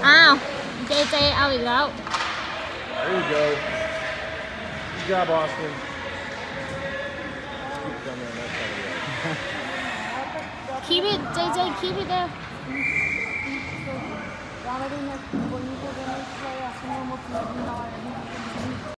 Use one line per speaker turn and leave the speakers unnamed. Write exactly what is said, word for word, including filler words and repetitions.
อ้าวเจเจเอาอีกแล้ว
There you go. Good job, Austin.
Keep it, J J, keep it there.